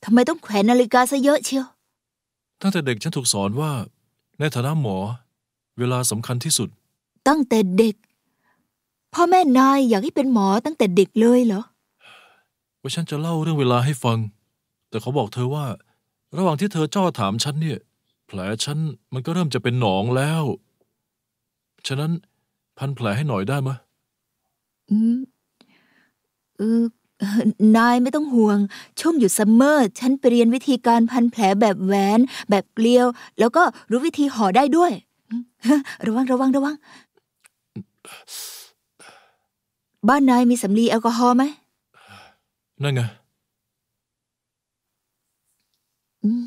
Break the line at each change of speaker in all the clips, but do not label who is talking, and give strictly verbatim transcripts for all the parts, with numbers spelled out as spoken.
ทำไมต้องแขวนนาฬิกาซะเยอะเชียว
ตั้งแต่เด็กฉันถูกสอนว่าในฐานะหมอเวลาสำคัญที่สุด
ตั้งแต่เด็กพ่อแม่นายอยากให้เป็นหมอตั้งแต่เด็กเลยเหรอ
ว่าฉันจะเล่าเรื่องเวลาให้ฟังแต่เขาบอกเธอว่าระหว่างที่เธอจ้อถามฉันเนี่ยแผลฉันมันก็เริ่มจะเป็นหนองแล้วฉะนั้นพันแผลให้หน่อยได้ไหม
อืมเออนายไม่ต้องห่วงช่วงหยุดซัมเมอร์ฉันไปเรียนวิธีการพันแผลแบบแหวนแบบเกลียวแล้วก็รู้วิธีห่อได้ด้วยระวังระวังระวังบ้านนายมีสำลีแอลกอฮอล์ไหม
นั่นไง
อืม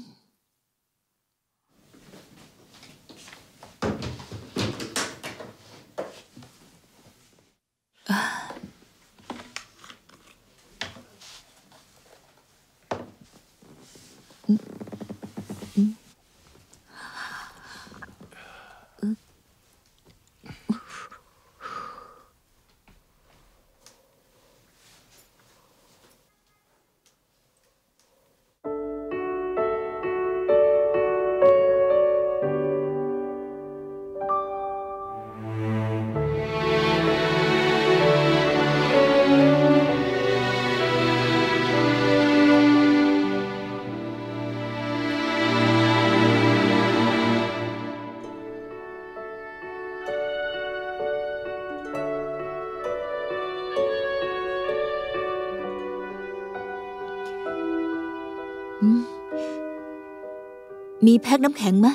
มีแพ็คน้ำแข็งไหม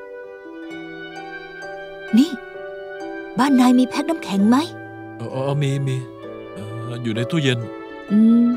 นี่บ้านนายมีแพ็คน้ำแข็งไหม
อ๋อมีมีอยู่ในตู้เย็น
อืม